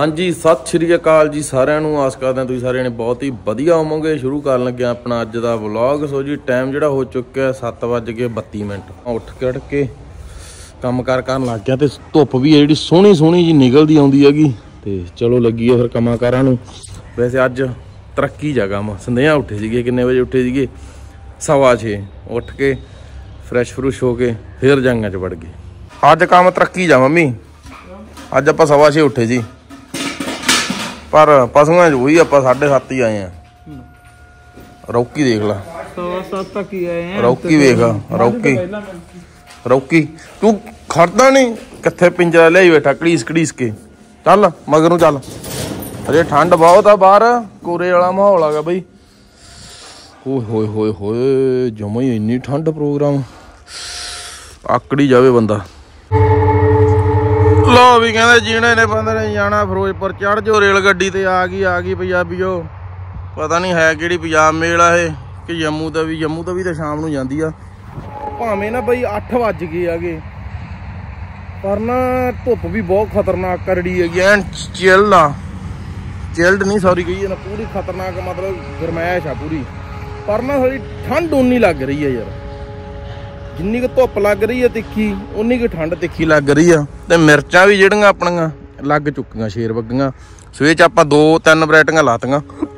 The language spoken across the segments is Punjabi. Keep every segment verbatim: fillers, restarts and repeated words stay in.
हाँ जी सत श्री अकाल जी सारिਆਂ ਨੂੰ आस करते हैं तुम सारे ने बहुत ही वधिया होवोगे। शुरू कर लगे अपना अज का व्लॉग। सो जी टाइम जोड़ा हो चुका है सत्त वज के बत्ती मिनट। उठ के उठ के काम कार कर लग गया तो धुप भी है जी सोहनी सोहनी जी निकलती आती हैगी। तो चलो लगी है फिर कामां कारां नूं। वैसे अज तरक्की जा काम संध्या उठे थे किन्ने बजे उठे थे सवा छे उठ के फ्रैश फ्रुश हो के फिर जंगा च वड़ गए। अज काम तरक्की जा मम्मी अज आप सवा छे उठे जी पर पशुओं च वही आप साढ़े सत्त ही आए हैं। रौकी देख ला रौकी वेख रौकी रौकी तू खड़दा नहीं किथे पिंजरा लिया बैठा घड़ीस घड़ीस के। चल मगर चल अजे ठंड बहुत आ बाहर कोरे वाला माहौल आ बई। होए होए होए होए जमा ही इन्नी ठंड प्रोग्राम आकड़ी जावे बंदा। लो भी कहते जीने ने बंदे ने जाना फिरोजपुर चढ़ जो रेल गड्डी ते आ गई आ गई पंजाबीओ। पता नहीं है कि पंजाब मेल है कि जम्मू तवी जम्मू तवी तो शाम नूं जांदी आ। भावें ना बई अठ वज गए आगे पर ना धुप भी बहुत खतरनाक करड़ी है एन चिल्ड आ चिल्ड नहीं सॉरी कही ना पूरी खतरनाक मतलब गरमैश आ पूरी। पर ना थोड़ी ठंड उन्नी लग रही है यार जिन्नी क धुप लग रही है तिखी उन्नी क ठंड तिखी लग रही है। तो मिर्चां भी ਜਿਹੜੀਆਂ ਆਪਣੀਆਂ लग चुकियां शेर वगियां ਸਵੇਰ ਚ ਆਪਾਂ दो तीन वैरायटियां लातियां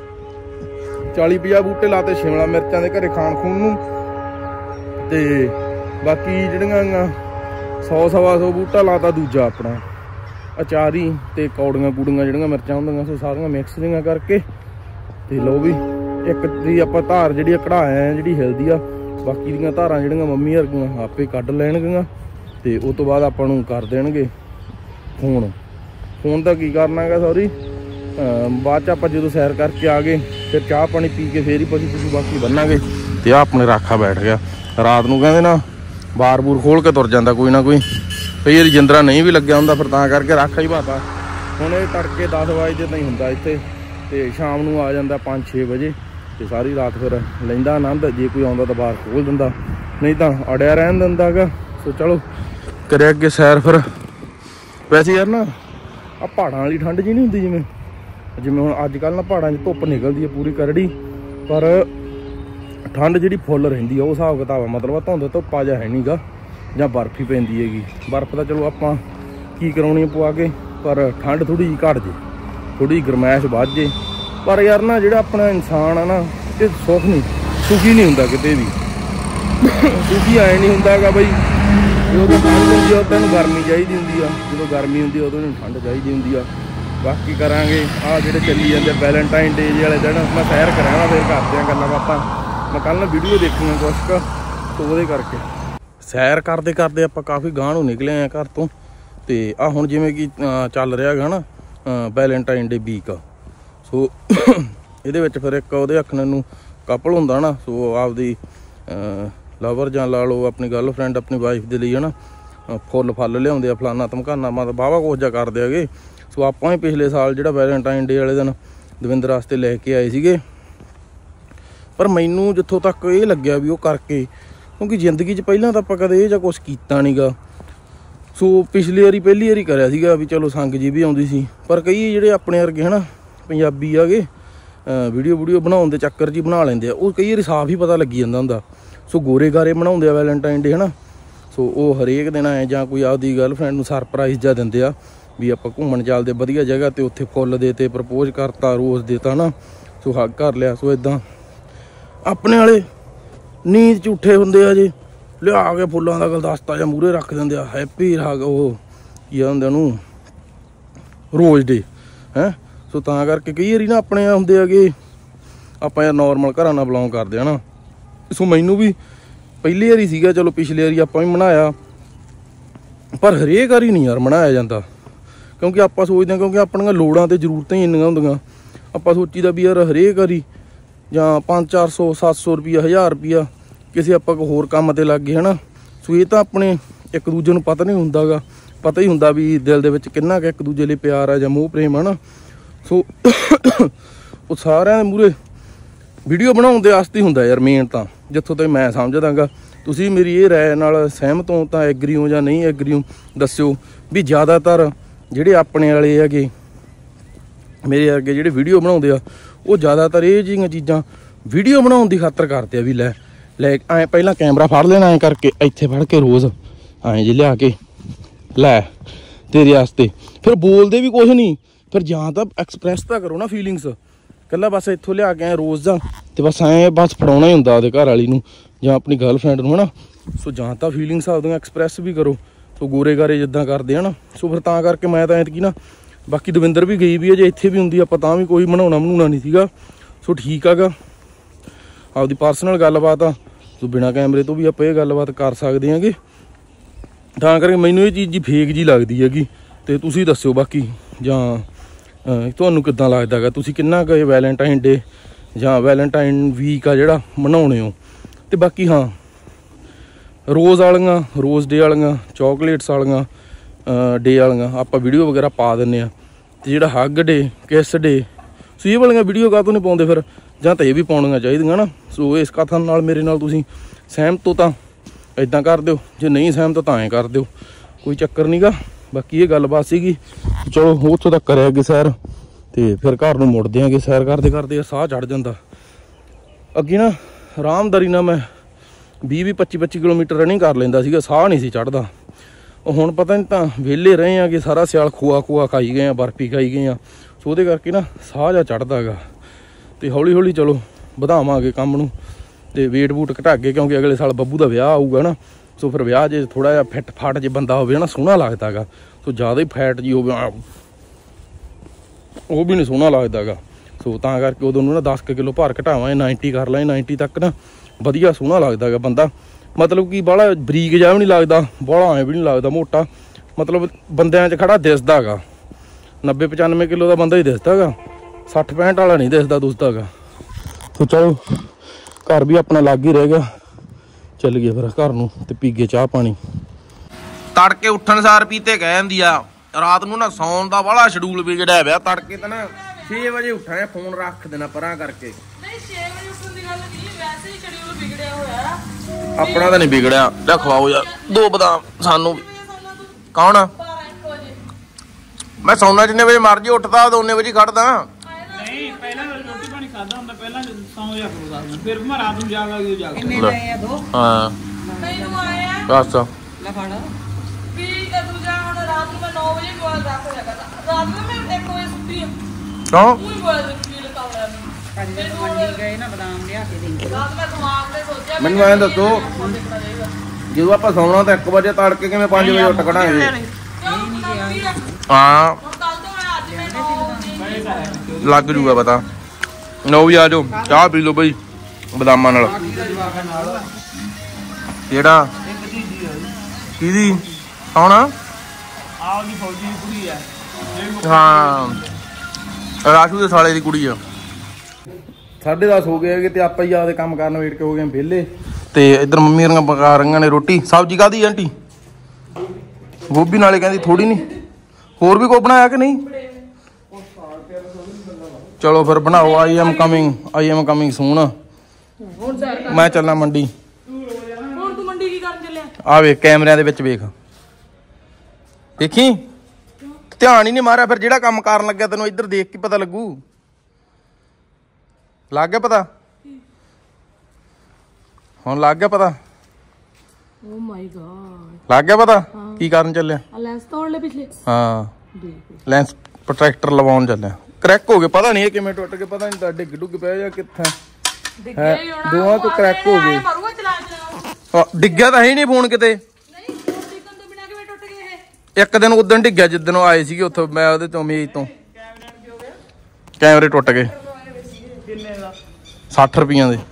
चाली पचास बूटे लाते शिमला मिर्चां दे घरे खाण खून नूं। ते बाकी ਜਿਹੜੀਆਂ सौ सवा सौ बूटा लाता दूजा अपना अचारी ते कौड़ियां कूड़ियां ਜਿਹੜੀਆਂ मिर्चां ਹੁੰਦੀਆਂ सो सारियां मिक्स जिहियां करके ते लो भी एक दी ਆਪਾਂ धार ਜਿਹੜੀ कढ़ाए ਜਿਹੜੀ हिलदी आ। बाकी ਦੀਆਂ धारां ਜਿਹੜੀਆਂ ਮੰਮੀ ਵਰਗੀਆਂ ਆਪੇ ਕੱਢ ਲੈਣਗੀਆਂ ਤੇ ਉਸ ਤੋਂ ਬਾਅਦ ਆਪਾਂ ਨੂੰ ਕਰ ਦੇਣਗੇ ਫੋਨ। ਫੋਨ ਦਾ ਕੀ ਕਰਨਾ ਹੈਗਾ ਸੌਰੀ ਬਾਅਦ ਚ ਆਪਾਂ ਜਦੋਂ ਸੈਰ ਕਰਕੇ ਆ ਗਏ ਫਿਰ ਚਾਹ ਪਾਣੀ ਪੀ ਕੇ ਫੇਰ ਹੀ ਪਸ਼ੂ ਪਸ਼ੂ ਬਾਕੀ ਬੰਨਾਂਗੇ। ਤੇ ਆ ਆਪਣੇ ਰਾਖਾ ਬੈਠ ਗਿਆ ਰਾਤ ਨੂੰ ਕਹਿੰਦੇ ਨਾ ਬਾਰ ਬੂਰ ਖੋਲ ਕੇ ਤੁਰ ਜਾਂਦਾ ਕੋਈ ਨਾ ਕੋਈ ਕਈ ਵਾਰੀ ਜਿੰਦਰਾ ਨਹੀਂ ਵੀ ਲੱਗਿਆ ਹੁੰਦਾ ਫਿਰ ਤਾਂ ਕਰਕੇ ਰਾਖਾ ਹੀ ਭਾਤਾ। ਹੁਣ ਇਹ ਤੜਕੇ ਦਸ ਵਜੇ ਤਾਂ ਹੀ ਹੁੰਦਾ ਇੱਥੇ ਤੇ ਸ਼ਾਮ ਨੂੰ ਆ ਜਾਂਦਾ ਪੰਜ ਛੇ ਵਜੇ ਤੇ ਸਾਰੀ ਰਾਤ ਫਿਰ ਲੈਂਦਾ ਆਨੰਦ। ਜੇ ਕੋਈ ਆਉਂਦਾ ਤਾਂ ਬਾਹਰ ਖੋਲ ਦਿੰਦਾ ਨਹੀਂ ਤਾਂ ਅੜਿਆ ਰਹਿਣ ਦਿੰਦਾ ਗਾ। ਸੋ ਚਲੋ ਕਰਿਆ ਅੱਗੇ ਸੈਰ ਫਿਰ। ਵੈਸੇ ਯਾਰ ਨਾ ਆ ਪਹਾੜਾਂ ਵਾਲੀ ਠੰਡ ਜੀ ਨਹੀਂ ਹੁੰਦੀ ਜਿਵੇਂ ਜਿਵੇਂ ਹੁਣ ਅੱਜ ਕੱਲ੍ਹ ਨਾ ਪਹਾੜਾਂ 'ਚ ਧੁੱਪ ਨਿਕਲਦੀ ਹੈ ਪੂਰੀ ਕਰੜੀ ਪਰ ਠੰਡ ਜਿਹੜੀ ਫੁੱਲ ਰਹਿੰਦੀ ਆ ਉਹ ਹਿਸਾਬ ਕਿਤਾਬ ਆ। ਮਤਲਬ ਧੁੰਦ ਧੁੱਪਾ ਜਿਹਾ ਹੈ ਨਹੀਂ ਗਾ ਜਾਂ ਬਰਫ ਹੀ ਪੈਂਦੀ ਹੈਗੀ। ਬਰਫ ਤਾਂ ਚਲੋ ਆਪਾਂ ਕੀ ਕਰਾਉਣੀ ਪਵਾ ਕੇ ਪਰ ਠੰਡ ਥੋੜ੍ਹੀ ਜਿਹੀ ਘੱਟ ਜੇ ਥੋੜ੍ਹੀ ਜਿਹੀ ਗਰਮੈਸ਼ ਵੱਧ ਜੇ। ਪਰ ਯਾਰ ਨਾ ਜਿਹੜਾ ਆਪਣਾ ਇਨਸਾਨ ਆ ਨਾ ਇਹ ਸੁੱਖ ਨਹੀਂ ਸੁਖੀ ਨਹੀਂ ਹੁੰਦਾ ਕਿਤੇ ਵੀ। ਸੁਖੀ ਆਏ ਨਹੀਂ ਹੁੰਦਾ ਹੈਗਾ ਬਈ ਜਦੋਂ ਠੰਡ ਹੁੰਦੀ ਆ ਤੈਨੂੰ ਗਰਮੀ ਚਾਹੀਦੀ ਹੁੰਦੀ ਆ ਜਦੋਂ ਗਰਮੀ ਹੁੰਦੀ ਆ ਉਦੋਂ ਇਹਨੂੰ ਠੰਡ ਚਾਹੀਦੀ ਹੁੰਦੀ ਆ। ਬਾਕੀ ਕਰਾਂਗੇ ਆਹ ਜਿਹੜੇ ਚੱਲੀ ਜਾਂਦੇ ਵੈਲੈਂਟਾਈਨ ਡੇ ਵਾਲੇ ਦਿਨ ਮੈਂ ਸੈਰ ਕਰਾਂਗਾ ਫਿਰ ਕਰਦੇ ਹਾਂ ਗੱਲਾਂ ਬਾਤਾਂ। ਮੈਂ ਕੱਲ੍ਹ ਨਾ ਵੀਡੀਓ ਦੇਖੀਆਂ ਕੁਛ ਕੁ ਤਾਂ ਉਹਦੇ ਕਰਕੇ ਸੈਰ ਕਰਦੇ ਕਰਦੇ ਆਪਾਂ ਕਾਫੀ ਗਾਂਹ ਨੂੰ ਨਿਕਲੇ ਆ ਘਰ ਤੋਂ। ਤੇ ਆਹ ਹੁਣ ਜਿਵੇਂ ਕਿ ਚੱਲ ਰਿਹਾ ਹੈਗਾ ਨਾ ਵੈਲੈਂਟਾਈਨ ਡੇ ਵੀਕ ਸੋ ਇਹਦੇ ਵਿੱਚ ਫਿਰ ਇੱਕ ਉਹਦੇ ਆਖਣ ਨੂੰ ਕਪਲ ਹੁੰਦਾ ਨਾ ਸੋ ਆਪਦੀ ਲਵਰ ਜਾਂ ਲਾ ਲਓ ਆਪਣੀ ਗਰਲਫਰੈਂਡ ਆਪਣੀ ਵਾਈਫ ਦੇ ਲਈ ਹੈ ਨਾ ਫੁੱਲ ਫਲ ਲਿਆਉਂਦੇ ਆ ਫਲਾਨਾ ਧਮਕਾਨਾ ਮਤਲਬ ਵਾਹਵਾ ਕੁਛ ਜਿਹਾ ਕਰਦੇ ਹੈਗੇ। ਸੋ ਆਪਾਂ ਵੀ ਪਿਛਲੇ ਸਾਲ ਜਿਹੜਾ ਵੈਲੈਂਟਾਈਨ ਡੇ ਵਾਲੇ ਦਿਨ ਦਵਿੰਦਰ ਵਾਸਤੇ ਲੈ ਕੇ ਆਏ ਸੀਗੇ ਪਰ ਮੈਨੂੰ ਜਿੱਥੋਂ ਤੱਕ ਇਹ ਲੱਗਿਆ ਵੀ ਉਹ ਕਰਕੇ ਕਿਉਂਕਿ ਜ਼ਿੰਦਗੀ 'ਚ ਪਹਿਲਾਂ ਤਾਂ ਆਪਾਂ ਕਦੇ ਇਹ ਜਾਂ ਕੁਛ ਕੀਤਾ ਨਹੀਂ ਗਾ। ਸੋ ਪਿਛਲੀ ਵਾਰੀ ਪਹਿਲੀ ਵਾਰੀ ਕਰਿਆ ਸੀਗਾ ਵੀ ਚਲੋ ਸੰਗ ਜੀ ਵੀ ਆਉਂਦੀ ਸੀ ਪਰ ਕਈ ਜਿਹੜੇ ਆਪਣੇ ਵਰਗੇ ਹੈ ਨਾ ਪੰਜਾਬੀ ਆਗੇ ਵੀਡੀਓ ਵੀਡੀਓ ਬਣਾਉਣ ਦੇ ਚੱਕਰ 'ਚ ਹੀ ਬਣਾ ਲੈਂਦੇ ਆ। ਉਹ ਕਈ ਵਾਰੀ ਸਾਫ਼ ਹੀ ਪਤਾ ਲੱਗੀ ਜਾਂਦਾ ਹੁੰਦਾ। ਸੋ ਗੋਰੇ ਗਾਰੇ ਬਣਾਉਂਦੇ ਆ ਵੈਲੈਂਟਾਈਨ ਡੇ ਹੈ ਨਾ ਸੋ ਉਹ ਹਰੇਕ ਦਿਨ ਆਏ ਜਾਂ ਕੋਈ ਆਪਦੀ ਗਰਲਫਰੈਂਡ ਨੂੰ ਸਰਪ੍ਰਾਈਜ਼ ਜਾਂ ਦਿੰਦੇ ਆ ਵੀ ਆਪਾਂ ਘੁੰਮਣ ਚੱਲਦੇ ਵਧੀਆ ਜਗ੍ਹਾ 'ਤੇ ਉੱਥੇ ਫੁੱਲ ਦੇ ਤੇ ਪ੍ਰਪੋਜ਼ ਕਰਤਾ ਰੋਜ਼ ਦੇਤਾ ਨਾ ਸੋ ਹੱਗ ਕਰ ਲਿਆ। ਸੋ ਇੱਦਾਂ ਆਪਣੇ ਵਾਲੇ ਨੀਂਦ ਝੂਠੇ ਹੁੰਦੇ ਆ ਜੇ ਲਿਆ ਕੇ ਫੁੱਲਾਂ ਦਾ ਗੁਲਦਸਤਾ ਜਾਂ ਮੂਹਰੇ ਰੱਖ ਦਿੰਦੇ ਆ ਹੈਪੀ ਰਾਗ ਉਹ ਕੀ ਹੁੰਦੇ ਉਹਨੂੰ ਰੋਜ਼ ਡੇ ਹੈਂ। ਸੋ ਤਾਂ ਕਰਕੇ ਕਈ ਵਾਰੀ ਨਾ ਆਪਣੇ ਹੁੰਦੇ ਹੈਗੇ ਆਪਾਂ ਯਾਰ ਨੋਰਮਲ ਘਰਾਂ ਨਾਲ ਬਿਲੋਂਗ ਕਰਦੇ ਆ ਨਾ। ਸੋ ਮੈਨੂੰ ਵੀ ਪਹਿਲੀ ਵਾਰੀ ਸੀਗਾ ਚਲੋ ਪਿਛਲੀ ਵਾਰੀ ਆਪਾਂ ਵੀ ਮਨਾਇਆ ਪਰ ਹਰੇਕ ਵਾਰੀ ਨਹੀਂ ਯਾਰ ਮਨਾਇਆ ਜਾਂਦਾ ਕਿਉਂਕਿ ਆਪਾਂ ਸੋਚਦੇ ਹਾਂ ਕਿਉਂਕਿ ਆਪਣੀਆਂ ਲੋੜਾਂ ਤੇ ਜ਼ਰੂਰਤਾਂ ਹੀ ਇੰਨੀਆਂ ਹੁੰਦੀਆਂ ਆਪਾਂ ਸੋਚੀਦਾ ਵੀ ਯਾਰ ਹਰੇਕ ਵਾਰੀ ਜਾਂ ਪੰਜ ਚਾਰ ਸੌ ਸੱਤ ਸੌ ਰੁਪਈਆ ਹਜ਼ਾਰ ਰੁਪਈਆ ਕਿਸੇ ਆਪਾਂ ਕੋਈ ਹੋਰ ਕੰਮ 'ਤੇ ਲੱਗ ਗਏ ਹੈ ਨਾ। ਸੋ ਇਹ ਤਾਂ ਆਪਣੇ ਇੱਕ ਦੂਜੇ ਨੂੰ ਪਤਾ ਨਹੀਂ ਹੁੰਦਾ ਗਾ ਪਤਾ ਹੀ ਹੁੰਦਾ ਵੀ ਦਿਲ ਦੇ ਵਿੱਚ ਕਿੰਨਾ ਕੁ ਇੱਕ ਦੂਜੇ ਲਈ ਪਿਆਰ ਆ ਜਾਂ ਮੋਹ ਪ੍ਰੇਮ ਹੈ ਨਾ। ਸੋ ਉਹ ਸਾਰਿਆਂ ਦੇ ਮੂਹਰੇ ਵੀਡੀਓ ਬਣਾਉਣ ਦੇ ਵਾਸਤੇ ਹੁੰਦਾ ਯਾਰ ਮੇਨ ਤਾਂ ਜਿੱਥੋਂ ਤੱਕ ਮੈਂ ਸਮਝਦਾ ਗਾ। ਤੁਸੀਂ ਮੇਰੀ ਇਹ ਰਾਏ ਨਾਲ ਸਹਿਮਤ ਹੋ ਤਾਂ ਐਗਰੀ ਹੋ ਜਾਂ ਨਹੀਂ ਐਗਰੀ ਹੋ ਦੱਸਿਓ ਵੀ ਜ਼ਿਆਦਾਤਰ ਜਿਹੜੇ ਆਪਣੇ ਵਾਲੇ ਹੈਗੇ ਮੇਰੇ ਅੱਗੇ ਜਿਹੜੇ ਵੀਡੀਓ ਬਣਾਉਂਦੇ ਆ ਉਹ ਜ਼ਿਆਦਾਤਰ ਇਹ ਜਿਹੀਆਂ ਚੀਜ਼ਾਂ ਵੀਡੀਓ ਬਣਾਉਣ ਦੀ ਖਾਤਰ ਕਰਦੇ ਆ ਵੀ ਲੈ ਲੈ ਐਂ ਪਹਿਲਾਂ ਕੈਮਰਾ ਫੜ ਲੈਣਾ ਐਂ ਕਰਕੇ ਇੱਥੇ ਫੜ ਕੇ ਰੋਜ਼ ਐਂ ਜੇ ਲਿਆ ਕੇ ਲੈ ਤੇਰੇ ਵਾਸਤੇ ਫਿਰ ਬੋਲਦੇ ਵੀ ਕੁਛ ਨਹੀਂ ਫਿਰ ਜਾਂ ਤਾਂ ਐਕਸਪ੍ਰੈਸ ਤਾਂ ਕਰੋ ਨਾ ਫੀਲਿੰਗਸ ਇਕੱਲਾ ਬਸ ਇੱਥੋਂ ਲਿਆ ਕੇ ਐਂ ਰੋਜ਼ ਦਾ ਅਤੇ ਬਸ ਐਂ ਬਸ ਫੜਾਉਣਾ ਹੀ ਹੁੰਦਾ ਉਹਦੇ ਘਰ ਵਾਲੀ ਨੂੰ ਜਾਂ ਆਪਣੀ ਗਰਲਫਰੈਂਡ ਨੂੰ ਹੈ ਨਾ ਸੋ ਜਾਂ ਤਾਂ ਫੀਲਿੰਗਸ ਆਪਦੀਆਂ ਐਕਸਪ੍ਰੈਸ ਵੀ ਕਰੋ ਸੋ ਗੋਰੇ ਗਾਰੇ ਜਿੱਦਾਂ ਕਰਦੇ ਆ ਨਾ ਸੋ ਫਿਰ ਤਾਂ ਕਰਕੇ ਮੈਂ ਤਾਂ ਐਤਕੀ ਨਾ ਬਾਕੀ ਦਵਿੰਦਰ ਵੀ ਗਈ ਵੀ ਹੈ ਜੇ ਇੱਥੇ ਵੀ ਹੁੰਦੀ ਆਪਾਂ ਤਾਂ ਵੀ ਕੋਈ ਬਣਾਉਣਾ ਬਣਾਉਣਾ ਨਹੀਂ ਸੀਗਾ ਸੋ ਠੀਕ ਹੈਗਾ ਆਪਦੀ ਪਰਸਨਲ ਗੱਲਬਾਤ ਆ ਸੋ ਬਿਨਾਂ ਕੈਮਰੇ ਤੋਂ ਵੀ ਆਪਾਂ ਇਹ ਗੱਲਬਾਤ ਕਰ ਸਕਦੇ ਹਾਂਗੇ ਤਾਂ ਕਰਕੇ ਮੈਨੂੰ ਇਹ ਚੀਜ਼ ਜੀ ਫੇਕ ਜੀ ਲੱਗਦੀ ਹੈਗੀ ਅਤੇ ਤੁਸੀਂ ਦੱਸਿਓ ਬਾਕੀ ਜਾਂ ਤੁਹਾਨੂੰ ਕਿੱਦਾਂ ਲੱਗਦਾ ਹੈਗਾ ਤੁਸੀਂ ਕਿੰਨਾ ਕੁ ਵੈਲੈਂਟਾਈਨ ਡੇ ਜਾਂ ਵੈਲੈਂਟਾਈਨ ਵੀਕ ਆ ਜਿਹੜਾ ਮਨਾਉਣੇ ਹੋ ਅਤੇ ਬਾਕੀ ਹਾਂ ਰੋਜ਼ ਵਾਲੀਆਂ ਰੋਜ਼ ਡੇ ਵਾਲੀਆਂ ਚੋਕਲੇਟਸ ਵਾਲੀਆਂ ਡੇ ਵਾਲੀਆਂ ਆਪਾਂ ਵੀਡੀਓ ਵਗੈਰਾ ਪਾ ਦਿੰਦੇ ਹਾਂ ਅਤੇ ਜਿਹੜਾ ਹੱਗ ਡੇ ਕਿਸ ਡੇ ਸੋ ਇਹ ਵਾਲੀਆਂ ਵੀਡੀਓ ਕਾਹਤੋਂ ਨਹੀਂ ਪਾਉਂਦੇ ਫਿਰ ਜਾਂ ਤਾਂ ਇਹ ਵੀ ਪਾਉਣੀਆਂ ਚਾਹੀਦੀਆਂ ਨਾ ਸੋ ਇਸ ਕਥਨ ਨਾਲ ਮੇਰੇ ਨਾਲ ਤੁਸੀਂ ਸਹਿਮਤ ਹੋ ਤਾਂ ਇੱਦਾਂ ਕਰ ਦਿਓ ਜੇ ਨਹੀਂ ਸਹਿਮਤ ਤਾਂ ਐਂ ਕਰ ਦਿਓ ਕੋਈ ਚੱਕਰ ਨਹੀਂ ਗਾ ਬਾਕੀ ਇਹ ਗੱਲਬਾਤ ਸੀਗੀ ਚਲੋ ਉੱਥੋਂ ਤੱਕ ਕਰਿਆ ਅੱਗੇ ਸੈਰ ਅਤੇ ਫਿਰ ਘਰ ਨੂੰ ਮੁੜਦੇ ਆਂਗੇ ਸੈਰ ਕਰਦੇ ਕਰਦੇ ਸਾਹ ਚੜ੍ਹ ਜਾਂਦਾ ਅੱਗੇ ਨਾ ਆਰਾਮਦਾਰੀ ਨਾਲ ਮੈਂ ਵੀਹ ਵੀਹ ਪੱਚੀ ਪੱਚੀ ਕਿਲੋਮੀਟਰ ਰਨਿੰਗ ਕਰ ਲੈਂਦਾ ਸੀਗਾ ਸਾਹ ਨਹੀਂ ਸੀ ਚੜ੍ਹਦਾ ਉਹ ਹੁਣ ਪਤਾ ਨਹੀਂ ਤਾਂ ਵਿਹਲੇ ਰਹੇ ਆ ਕਿ ਸਾਰਾ ਸਿਆਲ ਖੋਆ ਖੋਆ ਖਾਈ ਗਏ ਆ ਬਰਫੀ ਖਾਈ ਗਏ ਆ ਸੋ ਉਹਦੇ ਕਰਕੇ ਨਾ ਸਾਹ ਜਿਹਾ ਚੜ੍ਹਦਾ ਹੈਗਾ ਅਤੇ ਹੌਲੀ ਹੌਲੀ ਚਲੋ ਵਧਾਵਾਂਗੇ ਕੰਮ ਨੂੰ ਅਤੇ ਵੇਟ ਵੂਟ ਘਟਾ ਕੇ ਕਿਉਂਕਿ ਅਗਲੇ ਸਾਲ ਬੱਬੂ ਦਾ ਵਿਆਹ ਆਊਗਾ ਨਾ ਸੋ ਫਿਰ ਵਿਆਹ ਜੇ ਥੋੜ੍ਹਾ ਜਿਹਾ ਫਿੱਟ ਫਾਟ ਜੇ ਬੰਦਾ ਹੋਵੇ ਨਾ ਸੋਹਣਾ ਲੱਗਦਾ ਹੈਗਾ ਸੋ ਜ਼ਿਆਦਾ ਹੀ ਫੈਟ ਜੀ ਹੋਵੇ ਉਹ ਵੀ ਨਹੀਂ ਸੋਹਣਾ ਲੱਗਦਾ ਹੈਗਾ ਸੋ ਤਾਂ ਕਰਕੇ ਉਦੋਂ ਨੂੰ ਨਾ ਦਸ ਕੁ ਕਿਲੋ ਭਾਰ ਘਟਾਵਾਂਗੇ ਨਾਈਨਟੀ ਕਰ ਲਾਂਗੇ ਨਾਈਨਟੀ ਤੱਕ ਨਾ ਵਧੀਆ ਸੋਹਣਾ ਲੱਗਦਾ ਹੈਗਾ ਬੰਦਾ ਮਤਲਬ ਕਿ ਬਾਹਲਾ ਬਰੀਕ ਜਿਹਾ ਵੀ ਨਹੀਂ ਲੱਗਦਾ ਬਾਹਲਾ ਐਂ ਵੀ ਨਹੀਂ ਲੱਗਦਾ ਮੋਟਾ ਮਤਲਬ ਬੰਦਿਆਂ 'ਚ ਖੜਾ ਦਿਸਦਾ ਹੈਗਾ ਨੱਬੇ ਪਚਾਨਵੇਂ ਕਿਲੋ ਦਾ ਬੰਦਾ ਹੀ ਦਿਸਦਾ ਹੈਗਾ ਸੱਠ ਪੈਂਹਠ ਵਾਲਾ ਨਹੀਂ ਦਿਸਦਾ ਦੁਸਦਾ ਹੈਗਾ ਸੋ ਚਲੋ ਘਰ ਵੀ ਆਪਣਾ ਲੱਗ ਹੀ ਰਹਿ ਗਿਆ ਚੱਲ ਗਏ ਫਿਰ ਘਰ ਨੂੰ ਤੇ ਪੀ ਗਏ ਚਾਹ ਪਾਣੀ ਤੜਕੇ ਉੱਠਣ ਸਾਰ ਪੀਤੇ ਕਹਿ ਜਾਂਦੀ ਆ ਰਾਤ ਨੂੰ ਨਾ ਸੌਣ ਦਾ ਵਾਲਾ ਸ਼ਡਿਊਲ ਵਿਗੜਿਆ ਪਿਆ ਤੜਕੇ ਤਾਂ ਨਾ ਛੇ ਵਜੇ ਉੱਠਣਾ ਫੋਨ ਰੱਖ ਦੇਣਾ ਪਰਾਂ ਕਰਕੇ ਨਹੀਂ ਛੇ ਵਜੇ ਉੱਠਣ ਦੀ ਗੱਲ ਨਹੀਂ ਵੈਸੇ ਹੀ ਸ਼ਡਿਊਲ ਵਿਗੜਿਆ ਹੋਇਆ ਆਪਣਾ ਤਾਂ ਨਹੀਂ ਵਿਗੜਿਆ ਲੈ ਖਵਾਓ ਯਾਰ ਦੋ ਬਦਾਮ ਸਾਨੂੰ ਕੌਣ ਮੈਂ ਸੌਣਾ ਜਿੰਨੇ ਵਜੇ ਮਰਜੀ ਉੱਠਦਾ ਉਹਨੇ ਵਜੇ ਖੜਦਾ ਨਹੀਂ ਪਹਿਲਾਂ ਰੋਟੀ ਪਾਣੀ ਖਾਦਾ ਹੁੰਦਾ ਪਹਿਲਾਂ ਸੌਂ ਜਾ ਕਰਦਾ ਫਿਰ ਮੈਂ ਰਾਤ ਨੂੰ ਜਾਗਾ ਕਿ ਜਾਗਾ ਕਿੰਨੇ ਲਏ ਆ ਦੋ ਹਾਂ ਮੈਨੂੰ ਆਇਆ ਬਸ ਲੈ ਫੜ ਵੀ ਕਦੋਂ ਜਾ ਹੁਣ ਰਾਤ ਨੂੰ ਮੈਂ ਨੌ ਵਜੇ ਮੋਬਾਈਲ ਰੱਖ ਲਿਆ ਕਰਦਾ ਰਾਤ ਨੂੰ ਮੈਂ ਇੱਕ ਵਜੇ ਸੁੱਤੀ ਆ ਕਿਉਂ ਪੂਰੀ ਮੋਬਾਈਲ ਰੱਖੀ ਲਗਾਉਣਾ ਅੱਜ ਜਦੋਂ ਮੰਡੀ ਗਏ ਨਾ ਬਦਾਮ ਲਿਆ ਕੇ ਦੇ ਰਾਤ ਮੈਂ ਦਿਮਾਗ ਤੇ ਸੋਚਿਆ ਮੈਨੂੰ ਐਂ ਦੱਸੋ ਜਦੋਂ ਆਪਾਂ ਸੌਣਾ ਤਾਂ ਇੱਕ ਵਜੇ ਤੜਕੇ ਕਿਵੇਂ ਪੰਜ ਵਜੇ ਉੱਠ ਖੜਾਂਗੇ ਹਾਂ ਕੱਲ ਤੋਂ ਮੈਂ ਅੱਜ ਮੈਂ ਨੌ ਲੱਗ ਜੂਗਾ ਪਤਾ ਨੌ ਵੀ ਆ ਜਾਓ ਚਾਹ ਪੀ ਲਓ ਬਈ ਬਦਾਮਾਂ ਨਾਲ ਕਿਹੜਾ ਕਿਹਦੀ ਕੌਣ ਆਹ ਦੀ ਫੌਜੀ ਦੀ ਕੁੜੀ ਆ ਹਾਂ ਰਾਸ਼ੂ ਦੇ ਸਾਲੇ ਦੀ ਕੁੜੀ ਆ ਸਾਢੇ ਦਸ ਹੋ ਗਏ ਤੇ ਆਪਾਂ ਹੀ ਆਪਦੇ ਕੰਮ ਕਰਨ ਵੇਟ ਕੇ ਹੋ ਗਏ ਵਿਹਲੇ ਤੇ ਇੱਧਰ ਮੰਮੀ ਹੋਰਾਂ ਪਕਾ ਰਹੀਆਂ ਨੇ ਰੋਟੀ ਸਬਜ਼ੀ ਕਾਹਦੀ ਆਂਟੀ ਗੋਭੀ ਨਾਲੇ ਕਹਿੰਦੀ ਥੋੜੀ ਨਹੀਂ ਹੋਰ ਵੀ ਕੋਈ ਬਣਾਇਆ ਕਿ ਨਹੀਂ ਚਲੋ ਫਿਰ ਬਣਾਓ I am coming I am coming soon ਮੈਂ ਚੱਲਾਂ ਮੰਡੀ ਹੁਣ ਤੂੰ ਮੰਡੀ ਕੀ ਕਰਨ ਚੱਲਿਆ ਆ ਵੇਖ ਕੈਮਰਿਆਂ ਦੇ ਵਿੱਚ ਵੇਖ ਦੇਖੀ ਧਿਆਨ ਹੀ ਨਹੀਂ ਮਾਰਿਆ ਫਿਰ ਜਿਹੜਾ ਕੰਮ ਕਰਨ ਲੱਗਿਆ ਤੈਨੂੰ ਇੱਧਰ ਦੇਖ ਕੇ ਪਤਾ ਲੱਗੂ ਲੱਗ ਗਿਆ ਪਤਾ ਹੁਣ ਲੱਗ ਗਿਆ ਪਤਾ ਓ ਮਾਈ ਗॉड ਲੱਗ ਗਿਆ ਪਤਾ ਕੀ ਕਰਨ ਚੱਲਿਆ ਆ ਲੈਂਸ ਤੋੜ ਲੈ ਪਿਛਲੇ ਹਾਂ ਦੇਖ ਲੈਂਸ ਪ੍ਰੋਟੈਕਟਰ ਲਵਾਉਣ ਚੱਲਿਆ ਕਰੈਕ ਹੋ ਗਏ ਪਤਾ ਨਹੀਂ ਇਹ ਕਿਵੇਂ ਟੁੱਟ ਕੇ ਪਤਾ ਨਹੀਂ ਤਾਂ ਡਿੱਗ ਡੁੱਗ ਪਿਆ ਜਾਂ ਕਿੱਥੇ ਡਿੱਗੇ ਹੀ ਹੋਣਾ ਦੋਵਾਂ ਤੋਂ ਕਰੈਕ ਹੋ ਗਏ ਮਰੂਆ ਚਲਾ ਚਲਾ ਡਿੱਗਿਆ ਤਾਂ ਹੈ ਨਹੀਂ ਫੋਨ ਕਿਤੇ ਨਹੀਂ ਡਿੱਗਣ ਤੋਂ ਬਿਨਾਂ ਕਿਵੇਂ ਟੁੱਟ ਗਏ ਇਹ ਇੱਕ ਦਿਨ ਉਦੋਂ ਡਿੱਗਿਆ ਜਿੱਦਣ ਉਹ ਆਏ ਸੀਗੇ ਉੱਥੋਂ ਮੈਂ ਉਹਦੇ ਤੋਂ ਮੇਜ ਤੋਂ ਕੈਮਰੇ ਟੁੱਟ ਗਏ ਸੱਠ ਰੁਪਈਆਂ ਦੇ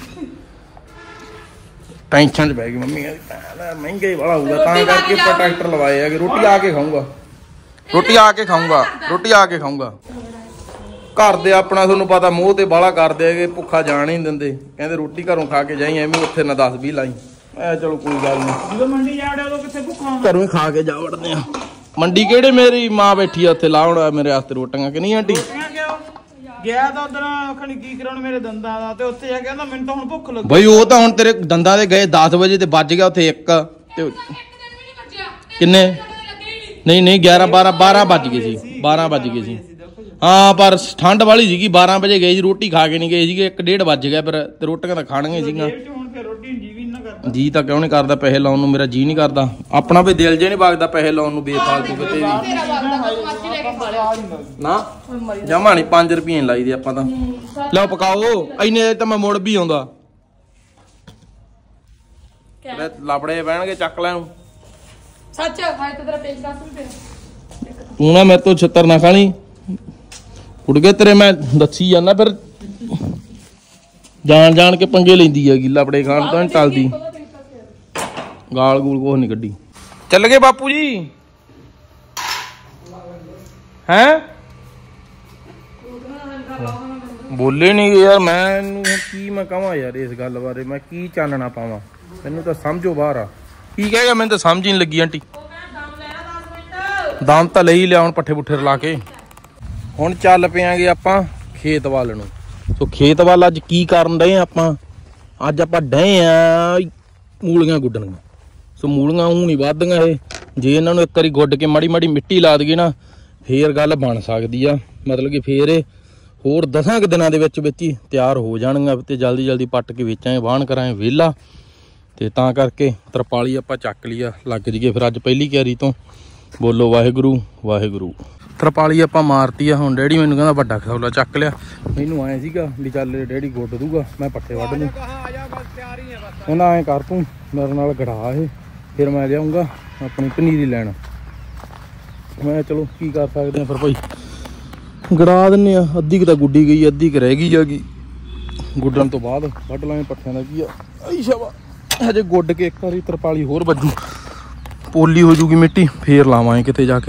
ਟੈਨਸ਼ਨ 'ਚ ਬਹਿ ਗਈ ਮੰਮੀ ਮਹਿੰਗਾ ਹੀ ਵਾਲਾ ਹੋਊਗਾ ਤਾਂ ਕਰਕੇ ਪ੍ਰੋਟੈਕਟਰ ਲਵਾਏ ਹੈਗੇ ਰੋਟੀ ਆ ਕੇ ਖਾਊਂਗਾ ਰੋਟੀ ਆ ਕੇ ਖਾਊਂਗਾ ਰੋਟੀ ਆ ਕੇ ਖਾਊਂਗਾ ਘਰ ਦੇ ਆਪਣਾ ਤੁਹਾਨੂੰ ਪਤਾ ਮੂੰਹ ਤੇ ਬਾਹਲਾ ਕਰਦੇ ਹੈਗੇ ਭੁੱਖਾ ਜਾਣ ਹੀ ਨਹੀਂ ਦਿੰਦੇ ਕਹਿੰਦੇ ਰੋਟੀ ਘਰੋਂ ਖਾ ਕੇ ਜਾਈ ਐਵੇਂ ਉੱਥੇ ਨਾ ਦਸ ਵੀਹ ਲਾਈ ਐ ਚਲੋ ਕੋਈ ਗੱਲ ਨਹੀਂ ਜਦੋਂ ਮੰਡੀ ਜਾ ਵੜਿਆ ਉਦੋਂ ਕਿੱਥੇ ਭੁੱਖਾ ਹੁੰਦਾ ਘਰੋਂ ਹੀ ਖਾ ਕੇ ਜਾ ਵੜਦੇ ਆ ਮੰਡੀ ਕਿਹੜੇ ਮੇਰੀ ਮਾਂ ਬੈਠੀ ਆ ਉੱਥੇ ਲਾਉਣ ਮੇਰੇ ਵਾਸਤੇ ਰੋਟੀਆਂ ਕਿ ਨਹੀਂ ਆਂਟੀ ਗਿਆ ਤਾਂ ਉਧਰ ਖਣੀ ਕੀ ਕਰਾਉਣ ਮੇਰੇ ਦੰਦਾਂ ਦਾ ਤੇ ਉੱਥੇ ਜਾ ਕੇ ਕਹਿੰਦਾ ਮੈਨੂੰ ਤਾਂ ਹੁਣ ਭੁੱਖ ਲੱਗੀ ਬਈ ਉਹ ਤਾਂ ਹੁਣ ਤੇਰੇ ਦੰਦਾਂ ਦੇ ਗਏ ਦਸ ਵਜੇ ਤੇ ਵੱਜ ਗਿਆ ਉੱਥੇ ਇੱਕ ਤੇ ਕਿੰਨੇ ਨਹੀਂ ਨਹੀਂ ਗਿਆਰਾਂ ਬਾਰਾਂ ਬਾਰਾਂ ਵੱਜ ਗਏ ਸੀ ਬਾਰਾਂ ਵੱਜ ਗਏ ਸੀ ਹਾਂ ਪਰ ਠੰਡ ਵਾਲੀ ਸੀਗੀ ਬਾਰਾਂ ਵਜੇ ਗਏ ਜੀ ਰੋਟੀ ਖਾ ਕੇ ਨਹੀਂ ਗਏ ਸੀਗੇ ਇੱਕ ਡੇਢ ਵੱਜ ਗਿਆ ਫਿਰ ਤੇ ਰੋਟੀਆਂ ਤਾਂ ਖਾਣੀਆਂ ਸੀਗੀਆਂ ਹੁਣ ਫਿਰ ਰੋਟੀ ਜੀ ਵੀ ਨਾ ਕਰਦਾ ਜੀ ਤਾਂ ਕਿਉਂ ਨਹੀਂ ਕਰਦਾ ਪੈਸੇ ਲਾਉਣ ਨੂੰ ਮੇਰਾ ਜੀ ਨਹੀਂ ਕਰਦਾ ਆਪਣਾ ਵੀ ਦਿਲ ਜੇ ਨਹੀਂ ਵਗਦਾ ਪੈਸੇ ਲਾਉਣ ਨੂੰ ਬੇਫਾਲਤੂ ਕਿਤੇ ਵੀ ਨਾ ਜਮਾ ਨਹੀਂ ਪੰਜ ਰੁਪਏ ਲਾਈ ਦੇ ਆਪਾਂ ਤਾਂ ਲਓ ਪਕਾਓ ਇੰਨੇ ਤਾਂ ਮੈਂ ਮੁੜ ਵੀ ਆਉਂਦਾ ਲਾਪੜੇ ਬਹਿਣਗੇ ਚੱਕ ਲੈਣ ਸੱਚ ਹਾਏ ਤੇ ਤੇਰਾ ਪੇਜ ਕਾਸ ਵੀ ਪਿਆ ਤੂੰ ਨਾ ਮੇਰੇ ਤੋਂ ਛਿੱਤਰ ਨਾ ਖਾਣੀ ਕੁੜ ਗਏ ਤੇਰੇ ਮੈਂ ਦੱਸੀ ਜਾਂਦਾ ਫਿਰ ਜਾਣ ਜਾਣ ਕੇ ਪੰਗੇ ਲੈਂਦੀ ਆ ਗਿੱਲਾ ਬੜੇ ਖਾਣ ਤੋਂ ਨੀ ਟਲਦੀ ਗਾਲ ਗੂਲ ਕੁਛ ਨਹੀਂ ਕੱਢੀ ਚੱਲ ਗਏ ਬਾਪੂ ਜੀ ਹੈਂ ਬੋਲੇ ਨਹੀਂ ਯਾਰ ਮੈਂ ਕੀ ਮੈਂ ਕਹਾਂ ਯਾਰ ਇਸ ਗੱਲ ਬਾਰੇ ਮੈਂ ਕੀ ਚਾਨਣਾ ਪਾਵਾਂ ਮੈਨੂੰ ਤਾਂ ਸਮਝੋ ਬਾਹਰ ਆ ਕੀ ਕਹੇਗਾ ਮੈਨੂੰ ਤਾਂ ਸਮਝ ਹੀ ਨਹੀਂ ਲੱਗੀ ਆਂਟੀ ਦਮ ਤਾਂ ਲਈ ਲਿਆ ਹੁਣ ਪੱਠੇ ਪੁੱਠੇ ਰਲਾ ਕੇ ਹੁਣ ਚੱਲ ਪਿਆਂਗੇ ਆਪਾਂ ਖੇਤ ਵੱਲ ਨੂੰ ਸੋ ਖੇਤ ਵੱਲ ਅੱਜ ਕੀ ਕਰਨ ਡਏ ਆਪਾਂ ਅੱਜ ਆਪਾਂ ਡਏ ਆ ਮੂਲੀਆਂ ਗੁੱਡਣੀਆਂ ਸੋ ਮੂਲੀਆਂ ਊਂ ਨਹੀਂ ਵੱਧਦੀਆਂ ਇਹ ਜੇ ਇਹਨਾਂ ਨੂੰ ਇੱਕ ਵਾਰੀ ਗੁੱਡ ਕੇ ਮਾੜੀ ਮਾੜੀ ਮਿੱਟੀ ਲਾ ਦਈਏ ਨਾ ਫੇਰ ਗੱਲ ਬਣ ਸਕਦੀ ਆ ਮਤਲਬ ਕਿ ਫੇਰ ਇਹ ਹੋਰ ਦਸਾਂ ਕੁ ਦਿਨਾਂ ਦੇ ਵਿੱਚ ਵਿੱਚ ਹੀ ਤਿਆਰ ਹੋ ਜਾਣਗੀਆਂ ਤੇ ਜਲਦੀ ਜਲਦੀ ਪੱਟ ਕੇ ਵੇਚਾਂਗੇ ਵਾਹਣ ਕਰਾਂਗੇ ਵਿਹਲਾ ਤੇ ਤਾਂ ਕਰਕੇ ਤਰਪਾਲੀ ਆਪਾਂ ਚੱਕ ਲਈ ਆ ਲੱਗ ਜੀਏ ਫਿਰ ਅੱਜ ਪਹਿਲੀ ਕਿਆਰੀ ਤੋਂ ਬੋਲੋ ਵਾਹਿਗੁਰੂ ਵਾਹਿਗੁਰੂ ਤਰਪਾਲੀ ਆਪਾਂ ਮਾਰਤੀ ਆ ਹੁਣ ਡੈਡੀ ਮੈਨੂੰ ਕਹਿੰਦਾ ਵੱਡਾ ਖਸੌਲਾ ਚੱਕ ਲਿਆ ਮੈਨੂੰ ਆਏ ਸੀਗਾ ਵੀ ਚੱਲ ਡੈਡੀ ਗੁੱਡ ਦੂਗਾ ਮੈਂ ਪੱਠੇ ਵੱਢ ਲੂੰ ਕਹਿੰਦਾ ਐਂ ਕਰ ਤੂੰ ਮੇਰੇ ਨਾਲ ਗੜਾ ਇਹ ਫਿਰ ਮੈਂ ਲਿਆਉਂਗਾ ਆਪਣੀ ਪਨੀਰੀ ਲੈਣ ਮੈਂ ਚਲੋ ਕੀ ਕਰ ਸਕਦੇ ਆ ਫਿਰ ਭਾਈ ਗੜਾ ਦਿੰਨੇ ਆ ਅੱਧੀ ਕੁ ਤਾਂ ਗੁੱਡੀ ਗਈ ਅੱਧੀ ਕੁ ਰਹਿ ਗਈ ਜਾਗੀ ਗੁੱਡਣ ਤੋਂ ਬਾਅਦ ਵੱਢ ਲਾਂਗੇ ਪੱਠਿਆਂ ਦਾ ਕੀ ਆ ਆਈ ਸ਼ਾਬਾ ਹਜੇ ਗੁੱਡ ਕੇ ਇੱਕ ਵਾਰੀ ਤਰਪਾਲੀ ਹੋਰ ਵੱਜੂ ਪੋਲੀ ਹੋ ਜੂਗੀ ਮਿੱਟੀ ਫੇਰ ਲਾਵਾਂਗੇ ਕਿਤੇ ਜਾ ਕੇ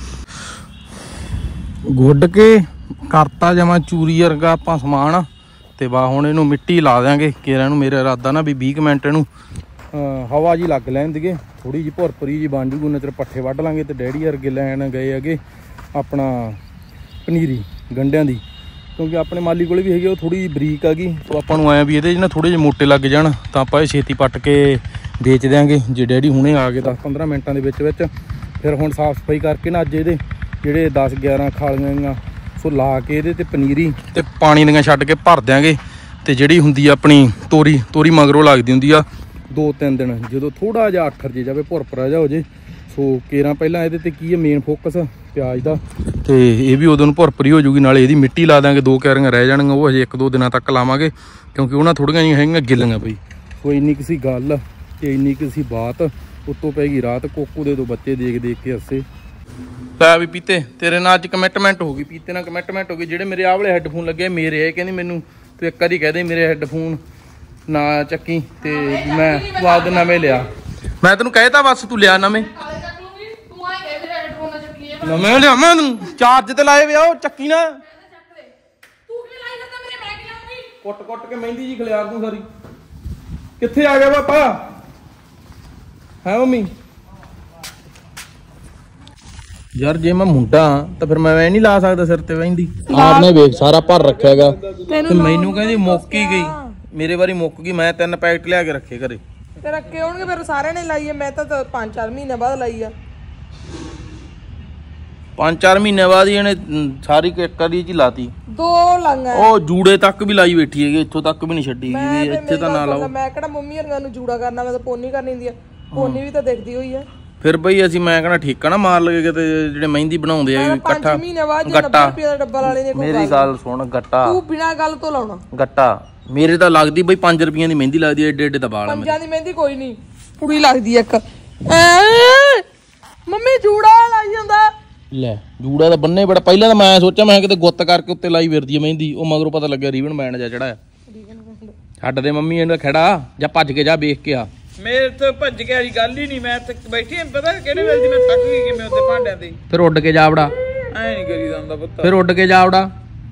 ਗੁੱਡ ਕੇ ਕਰਤਾ ਜਮਾ ਚੂਰੀ ਵਰਗਾ ਆਪਾਂ ਸਮਾਨ ਤੇ ਵਾ ਹੁਣ ਇਹਨੂੰ ਮਿੱਟੀ ਲਾ ਦਿਆਂਗੇ ਕੇਰਾਂ ਨੂੰ ਮੇਰਾ ਇਰਾਦਾ ਨਾ ਵੀ ਵੀਹ ਮਿੰਟ ਇਹਨੂੰ ਹਵਾ ਜੀ ਲੱਗ ਲੈਣ ਦੀਏ ਥੋੜੀ ਜਿਹੀ ਭੁਰਪਰੀ ਜੀ ਬਣ ਜੂਗੀ ਉਹਨਾਂ ਚਿਰ ਪੱਠੇ ਵੱਢ ਲਾਂਗੇ ਤੇ ਡੈਡੀ ਵਰਗੇ ਲੈਣ ਗਏ ਹੈਗੇ ਆਪਣਾ ਪਨੀਰੀ ਗੰਢਿਆਂ ਦੀ ਕਿਉਂਕਿ ਆਪਣੇ ਮਾਲੀ ਕੋਲ ਵੀ ਹੈਗੀ ਉਹ ਥੋੜੀ ਬਰੀਕ ਆ ਗਈ ਸੋ ਆਪਾਂ ਨੂੰ ਆਇਆ ਵੀ ਇਹਦੇ 'ਚ ਨਾ ਥੋੜੇ ਜਿਹੇ ਮੋਟੇ ਲੱਗ ਜਾਣ ਤਾਂ ਆਪਾਂ ਇਹ ਛੇਤੀ ਪੱਟ ਕੇ ਵੇਚ ਦਿਆਂਗੇ ਜੇ ਡੈਡੀ ਹੁਣੇ ਆ ਗਏ ਦਸ ਪੰਦਰਾਂ ਮਿੰਟਾਂ ਦੇ ਵਿੱਚ ਵਿੱਚ ਫਿਰ ਹੁਣ ਸਾਫ਼ ਸਫਾਈ ਕਰਕੇ ਨਾ ਅੱਜ ਇਹਦੇ ਜਿਹੜੇ ਦਸ ਗਿਆਰਾਂ ਖਾਲੀਆਂ ਸੋ ਲਾ ਕੇ ਇਹਦੇ ਤੇ ਪਨੀਰੀ ਤੇ ਪਾਣੀ ਦੀਆਂ ਛੱਡ ਕੇ ਭਰ ਦਿਆਂਗੇ ਤੇ ਜਿਹੜੀ ਹੁੰਦੀ ਆ ਆਪਣੀ ਤੋਰੀ ਤੋਰੀ ਮਗਰੋਂ ਲੱਗਦੀ ਹੁੰਦੀ ਆ ਦੋ ਤਿੰਨ ਦਿਨ ਜਦੋਂ ਥੋੜਾ ਜਿਹਾ ਅੱਠਰ ਜੇ ਜਾਵੇ ਭੁਰਪਰਾ ਜਾ ਹੋ ਜੇ ਸੋ ਕੇਰਾਂ ਪਹਿਲਾਂ ਇਹਦੇ ਤੇ ਕੀ ਹੈ ਮੇਨ ਫੋਕਸ ਪਿਆਜ਼ ਦਾ ਤੇ ਇਹ ਵੀ ਉਦੋਂ ਨੂੰ ਭੁਰਪਰੀ ਹੋ ਜੂਗੀ ਨਾਲੇ ਇਹਦੀ ਮਿੱਟੀ ਲਾ ਦਾਂਗੇ ਦੋ ਕਿਆਰੀਆਂ ਰਹਿ ਜਾਣਗੀਆਂ ਉਹ ਹਜੇ ਇੱਕ ਦੋ ਦਿਨਾਂ ਤੱਕ ਲਾਵਾਂਗੇ ਕਿਉਂਕਿ ਉਹਨਾਂ ਥੋੜੀਆਂ ਜਿਹੀਆਂ ਹੈਗੀਆਂ ਗਿੱਲੀਆਂ ਪਈ ਸੋ ਇੰਨੀ ਕਿਸੇ ਗੱਲ ਤੇ ਇੰਨੀ ਕਿਸੇ ਬਾਤ ਉੱਤੋਂ ਪੈ ਗਈ ਰਾਤ ਕੋਕੂ ਦੇ ਦੋ ਬੱਚੇ ਦੇਖ ਦੇਖ ਕੇ ਹੱਸੇ ਲੈ ਵੀ ਪੀਤੇ ਤੇਰੇ ਨਾਲ ਅੱਜ ਕਮਿਟਮੈਂਟ ਹੋ ਗਈ ਪੀਤੇ ਨਾਲ ਕਮਿਟਮੈਂਟ ਹੋ ਗਈ ਜਿਹੜੇ ਮੇਰੇ ਆਹ ਵਾਲੇ ਹੈੱਡਫੋਨ ਲੱਗੇ ਮੇਰੇ ਇਹ ਕਹਿੰਦੀ ਮੈਨੂੰ ਤੂੰ ਇੱਕ ਵਾਰੀ ਕਹਿ ਦੇ ਮੇਰੇ ਹੈੱਡਫੋਨ ਨਾ ਚੱਕੀ ਤੇ ਮੈਂ ਸਵਾਦ ਨਵੇਂ ਲਿਆ ਮੈਂ ਤੈਨੂੰ ਕਹਿਤਾ ਬਸ ਤੂੰ ਲਿਆ ਨਵੇਂ ਨਵੇਂ ਲਿਆ ਮੈਂ ਤੈਨੂੰ ਚਾਰਜ ਤੇ ਲਾਏ ਵੇ ਉਹ ਚੱਕੀ ਨਾ ਕੁੱਟ ਕੁੱਟ ਕੇ ਮਹਿੰਦੀ ਜੀ ਖਲਿਆਰ ਤੂੰ ਸਾਰੀ ਕਿੱਥੇ ਆ ਗਿਆ ਪਾਪਾ ਹੈ ਮੰਮੀ ਯਾਰ ਜੇ ਮੈਂ ਮੁੰਡਾ ਤਾਂ ਫਿਰ ਮੈਂ ਨਹੀਂ ਲਾ ਸਕਦਾ ਸਿਰ ਤੇ ਮਹਿੰਦੀ ਆਰਨੇ ਵੇਖ ਸਾਰਾ ਭਰ ਰੱਖਿਆਗਾ ਤੇ ਮੈਨੂੰ ਕਹਿੰਦੀ ਮੁੱਕ ਹੀ ਗਈ ਮੇਰੇ ਵਾਰੀ ਮੁੱਕ ਗਈ ਮੈਂ ਤਿੰਨ ਪੈਕਟ ਲਿਆ ਕੇ ਰੱਖੇ ਘਰੇ ਤੇ ਰੱਖੇ ਹੋਣਗੇ ਫਿਰ ਸਾਰਿਆਂ ਨੇ ਲਾਈ ਆ ਮੈਂ ਤਾਂ ਪੰਜ ਚਾਰ ਮਹੀਨੇ ਬਾਅਦ ਲਾਈ ਆ ਪੰਜ ਚਾਰ ਮਹੀਨੇ ਬਾਅਦ ਹੀ ਇਹਨੇ ਸਾਰੀ ਕਰੀ ਚ ਲਾਤੀ ਦੋ ਲਾਂਗਾ ਉਹ ਜੂੜੇ ਤੱਕ ਵੀ ਲਾਈ ਬੈਠੀ ਹੈਗੀ ਇੱਥੋਂ ਤੱਕ ਵੀ ਨਹੀਂ ਛੱਡੀ ਗਈ ਇੱਥੇ ਤਾਂ ਨਾ ਲਾਓ ਮੈਂ ਕਿਹੜਾ ਮੰਮੀ ਵਰਗਾ ਨੂੰ ਜੂੜਾ ਕਰਨਾ ਮੈਂ ਤਾਂ ਪੋਨੀ ਕਰਨੀ ਹੁੰਦੀ ਆ ਪੋਨੀ ਵੀ ਤਾਂ ਦਿਖਦੀ ਹੋਈ ਆ ਫਿਰ ਬਈ ਅਸੀਂ ਮੈਂ ਕਹਿੰਦਾ ਠੇਕਾ ਨਾ ਮਾਰ ਲਗੇ ਕਿਤੇ ਜਿਹੜੇ ਮਹਿੰਦੀ ਬਣਾਉਂਦੇ ਆ ਇਕੱਠਾ ਗੱਟਾ ਡੱਬਾ ਲਾ ਲੈਣੇ ਮੇਰੀ ਗੱਲ ਸੁਣ ਗੱਟਾ ਤੂੰ ਬਿਨਾਂ ਗੱਲ ਤੋਂ ਲਾਉਣਾ ਗੱਟਾ ਮੇਰੇ ਤਾਂ ਲੱਗਦੀ ਬਈ ਪੰਜ ਰੁਪਈਆਂ ਦੀ ਮਹਿੰਦੀ ਲੱਗਦੀ ਐ ਏਡੇ ਏਡੇ ਦਾ ਵਾਲ ਆ ਪੰਜਾਂ ਦੀ ਮਹਿੰਦੀ ਕੋਈ ਨਹੀਂ ਕੁੜੀ ਲੱਗਦੀ ਇੱਕ ਮੰਮੀ ਜੂੜਾ ਲਾਈ ਜਾਂਦਾ ਲੈ ਜੂੜਾ ਤਾਂ ਬੰਨੇ ਬੜਾ ਪਹਿਲਾਂ ਤਾਂ ਮੈਂ ਸੋਚਿਆ ਮੈਂ ਕਿਤੇ ਗੁੱਤ ਕਰਕੇ ਉੱਤੇ ਲਾਈ ਫਿਰਦੀ ਐ ਮਹਿੰਦੀ ਉਹ ਮਗਰੋਂ ਪਤਾ ਲੱਗਿਆ ਰੀਬਨ ਬੈਂਡ ਜਾ ਚੜਾਇਆ ਛੱਡ ਦੇ ਮੰਮੀ ਇਹਦਾ ਖੜਾ ਜਾਂ ਭੱਜ ਕੇ ਜਾ ਵੇਖ ਕੇ ਆ ਮੇਰੇ ਤੋਂ ਭੱਜ ਕੇ ਵਾਲੀ ਗੱਲ ਹੀ ਨਹੀਂ ਮੈਂ ਤੇ ਬੈਠੀ ਆਂ ਪਤਾ ਕਿਹੜੇ ਵੇਲੇ ਦੀ ਮੈਂ ਥੱਕ ਗਈ ਕਿਵੇਂ ਉੱਤੇ ਭਾਂਡਿਆਂ ਤੇ ਫਿਰ ਉੱਡ ਕੇ ਜਾਵੜਾ ਐ ਨਹੀਂ ਕਰੀਦਾ ਹੁੰਦਾ ਪੁੱਤ ਫਿਰ ਉੱਡ ਕੇ ਜਾਵੜਾ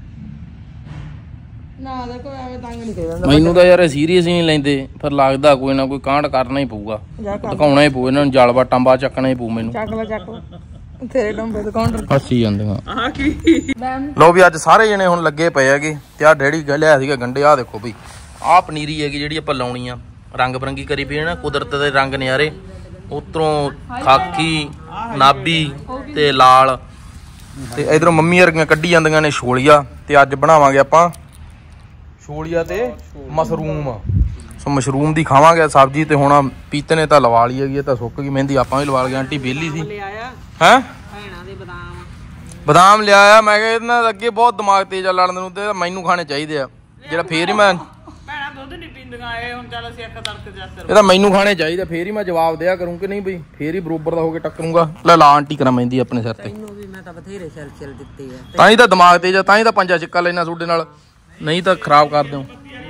ਨਾ ਦੇਖੋ ਐਵੇਂ ਤੰਗ ਨਹੀਂ ਕਰੀਦਾ ਮੈਨੂੰ ਤਾਂ ਯਾਰ ਸੀਰੀਅਸ ਹੀ ਨਹੀਂ ਲੈਂਦੇ ਫਿਰ ਲੱਗਦਾ ਕੋਈ ਨਾ ਕੋਈ ਕਾਂਡ ਕਰਨਾ ਹੀ ਪਊਗਾ ਦਿਖਾਉਣਾ ਹੀ ਪਊ ਇਹਨਾਂ ਨੂੰ ਜਲਵਾ ਟੰਬਾ ਚੱਕਣਾ ਹੀ ਪਊ ਮੈਨੂੰ ਚੱਕ ਲੈ ਚੱਕ ਲੈ ਤੇਰੇ ਟੰਬੇ ਤੋਂ ਕਾਊਂਟਰ ਹੱਸੀ ਜਾਂਦੀਆਂ ਆ ਕੀ ਲੋ ਵੀ ਅੱਜ ਸਾਰੇ ਜਣੇ ਹੁਣ ਲੱਗੇ ਪਏ ਹੈਗੇ ਤੇ ਆ ਡੈਡੀ ਲਿਆ ਸੀਗਾ ਗੰਡੇ ਆ ਦੇਖੋ ਬਈ ਆਹ ਪਨੀਰੀ ਹੈਗੀ ਜਿਹੜੀ ਆਪਾਂ ਲਾਉਣੀ ਆ ਰੰਗ ਬਰੰਗੀ ਕਰੀ ਪਈ ਨਾ ਕੁਦਰਤ ਦੇ ਰੰਗ ਨਿਆਰੇ ਉਤਰੋਂ ਖਾਕੀ ਨਾਬੀ ਤੇ ਲਾਲ ਤੇ ਇਧਰੋਂ ਮੰਮੀ ਵਰਗੀਆਂ ਕੱਢੀ ਜਾਂਦੀਆਂ ਨੇ ਛੋਲੀਆ ਤੇ ਅੱਜ ਬਣਾਵਾਂਗੇ ਆਪਾਂ ਛੋਲੀਆ ਤੇ ਮਸ਼ਰੂਮ। ਸੋ ਮਸ਼ਰੂਮ ਦੀ ਖਾਵਾਂਗੇ ਸਬਜ਼ੀ। ਤੇ ਹੁਣ ਪੀਤੇ ਨੇ ਤਾਂ ਲਵਾ ਲਈ ਹੈਗੀ, ਇਹ ਤਾਂ ਸੁੱਕ ਗਈ ਮਹਿੰਦੀ, ਆਪਾਂ ਵੀ ਲਵਾ ਲਈ। ਆਂਟੀ ਵਿਹਲੀ ਸੀ ਹੈ ਬਦਾਮ ਲਿਆ ਆ। ਮੈਂ ਕਿਹਾ ਇਹਨਾਂ ਅੱਗੇ ਬਹੁਤ ਦਿਮਾਗ ਤੇਜ਼ ਆ ਲੜਨ ਨੂੰ, ਤੇ ਮੈਨੂੰ ਖਾਣੇ ਚਾਹੀਦੇ ਆ ਜਿਹੜਾ ਫੇਰ ਹੀ ਮੈਂ ਭੈਣਾਂ ਦੁੱਧ ਨਹੀਂ ਪੀਂਦੀਆਂ ਇਹ ਹੁਣ ਚੱਲ ਅਸੀਂ ਇੱਕ ਤੜਕੇ ਜੱਸ ਇਹ ਤਾਂ ਮੈਨੂੰ ਖਾਣੇ ਚਾਹੀਦੇ, ਫੇਰ ਹੀ ਮੈਂ ਜਵਾਬ ਦਿਆ ਕਰੂੰ ਕਿ ਨਹੀਂ ਬਈ, ਫੇਰ ਹੀ ਬਰੋਬਰ ਦਾ ਹੋ ਕੇ ਟੱਕਰੂੰਗਾ। ਲੈ ਲਾ ਆਂਟੀ ਕਰਾਂ ਮਹਿੰਦੀ ਆਪਣੇ ਸਿਰ ਤੇ। ਤੈਨੂੰ ਵੀ ਮੈਂ ਤਾਂ ਬਥੇਰੇ ਛਿਲ ਛਿਲ ਦਿੱਤੇ ਆ, ਤਾਂ ਹੀ ਤਾਂ ਦਿਮਾਗ ਤੇਜ਼ ਆ, ਤਾਂ ਹੀ ਤਾਂ ਪੰਜਾ ਛਿੱਕਾ ਲੈਣਾ ਤੁਹਾਡੇ ਨਾਲ, ਨਹੀਂ ਤਾਂ ਖਰਾਬ ਕਰ ਦਿਓ।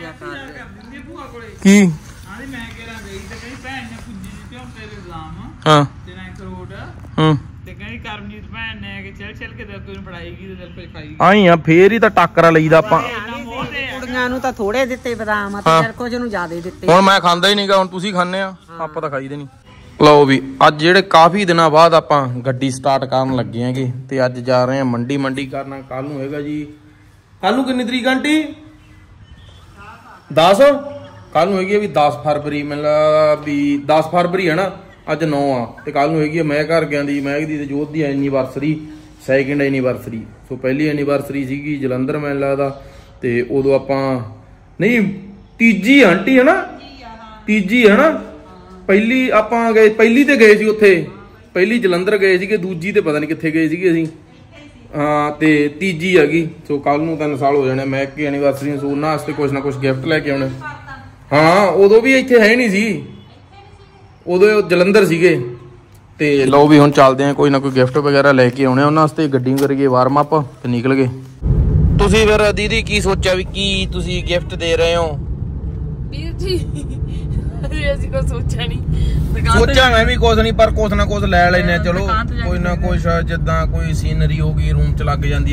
ਕੀ ਆਂਦੀ ਮੈਂ ਕਿਹੜਾ ਗਈ ਤੇ ਕਹਿੰਦੀ ਭੈਣ ਨੇ ਪੁੱਜੀ ਦਿੱਤੇ ਹੁਣ ਤੇਰੇ ਬਦਾਮ ਹਾਂ ਤੇ ਨਾ ਕਰੋੜ ਹੂੰ ਤੇ ਕਹਿੰਦੀ ਕਰਮਜੀਤ ਭੈਣ ਨੇ ਕਿ ਚੱਲ ਚੱਲ ਕੇ ਤੇ ਕੋਈ ਫੜਾਈਗੀ ਤੇ ਦਿਲ ਕੁਝ ਖਾਈਗੀ। ਆਈ ਆ ਫੇਰ ਹੀ ਤਾਂ ਟੱਕਰਾ ਲਈਦਾ ਆਪਾਂ। ਕੁੜੀਆਂ ਨੂੰ ਤਾਂ ਥੋੜੇ ਦਿੱਤੇ ਬਦਾਮ ਤੇ ਯਾਰ ਕੁਝ ਨੂੰ ਜ਼ਿਆਦੇ ਦਿੱਤੇ। ਹੁਣ ਮੈਂ ਖਾਂਦਾ ਹੀ ਨਹੀਂਗਾ, ਹੁਣ ਤੁਸੀਂ ਖਾਂਦੇ ਆ, ਆਪਾਂ ਤਾਂ ਖਾਈਦੇ ਨਹੀਂ। ਲਓ ਵੀ ਅੱਜ ਜਿਹੜੇ ਕਾਫੀ ਦਿਨਾਂ ਬਾਅਦ ਆਪਾਂ ਗੱਡੀ ਸਟਾਰਟ ਕਰਨ ਲੱਗੇ ਆਂਗੇ ਤੇ ਅੱਜ ਜਾ ਰਹੇ ਆ ਮੰਡੀ। ਮੰਡੀ ਕਰਨਾ ਕੱਲ ਨੂੰ ਹੈਗਾ ਜੀ, ਕੱਲ ਨੂੰ ਕਿੰਨੀ ਤਰੀਕ ਆਂਟੀ? ਦਸ। ਕੱਲ ਨੂੰ ਹੈਗੀ ਆ ਵੀ ਦਸ ਫਰਵਰੀ, ਮਤਲਬ ਵੀ ਦਸ ਫਰਵਰੀ ਹੈ ਨਾ, ਅੱਜ ਨੌ ਆ। ਤੇ ਕੱਲ ਨੂੰ ਹੈਗੀ ਆ ਮੈਂ ਘਰ ਗਿਆ ਦੀ ਮਹਿਕ ਦੀ ਤੇ ਜੋਤ ਦੀ ਐਨੀਵਰਸਰੀ, ਸੈਕਿੰਡ ਐਨੀਵਰਸਰੀ। ਸੋ ਪਹਿਲੀ ਐਨੀਵਰਸਰੀ ਸੀਗੀ ਜਲੰਧਰ ਮੈਨੂੰ ਲੱਗਦਾ, ਤੇ ਉਦੋਂ ਆਪਾਂ ਨਹੀਂ ਤੀਜੀ ਆਂਟੀ ਹੈ ਨਾ, ਤੀਜੀ ਹੈ ਨਾ। ਪਹਿਲੀ ਆਪਾਂ ਗਏ, ਪਹਿਲੀ ਤੇ ਗਏ ਸੀ ਉੱਥੇ, ਪਹਿਲੀ ਜਲੰਧਰ ਗਏ ਸੀਗੇ, ਦੂਜੀ ਤੇ ਪਤਾ ਨਹੀਂ ਕਿੱਥੇ ਗਏ ਸੀਗੇ ਅਸੀਂ। ਹਾਂ ਤੇ ਤੀਜੀ ਹੈਗੀ। ਸੋ ਕੱਲ ਨੂੰ ਤਿੰਨ ਸਾਲ ਹੋ ਜਾਣੇ ਮੈਂ ਕਿ ਐਨੀਵਰਸਰੀ। ਸੋ ਉਹਨਾਂ ਵਾਸਤੇ ਕੁਛ ਨਾ ਕੁਛ ਗਿਫਟ ਲੈ ਕੇ ਆਉਣੇ। ਹਾਂ ਉਦੋਂ ਵੀ ਇੱਥੇ ਹੈ ਨਹੀਂ ਸੀ, ਉਦੋਂ ਜਲੰਧਰ ਸੀਗੇ। ਤੇ ਲਓ ਵੀ ਹੁਣ ਚੱਲਦੇ ਆ, ਕੋਈ ਨਾ ਕੋਈ ਗਿਫਟ ਵਗੈਰਾ ਲੈ ਕੇ ਆਉਣੇ ਉਹਨਾਂ ਵਾਸਤੇ। ਗੱਡੀ ਕਰੀਏ ਵਾਰਮ ਅਪ ਤੇ ਨਿਕਲ ਗਏ। ਤੁਸੀਂ ਫਿਰ ਦੀਦੀ ਕੀ ਸੋਚਿਆ ਵੀ ਕੀ ਤੁਸੀਂ ਗਿਫਟ ਦੇ ਰਹੇ ਹੋ? ਵੀਰ ਜੀ ਅਸੀਂ ਕੁਝ ਸੋਚਿਆ ਨਹੀਂ, ਸੋਚਿਆ ਮੈਂ ਵੀ ਕੁਝ ਨਹੀਂ, ਪਰ ਕੁਛ ਨਾ ਕੁਛ ਲੈ ਲੈਨੇ ਆ। ਚਲੋ ਕੋਈ ਨਾ ਕੁਛ, ਜਿੱਦਾਂ ਕੋਈ ਸੀਨਰੀ ਹੋ ਗਈ ਰੂਮ ਚ ਲੱਗ ਜਾਂਦੀ ਹੈ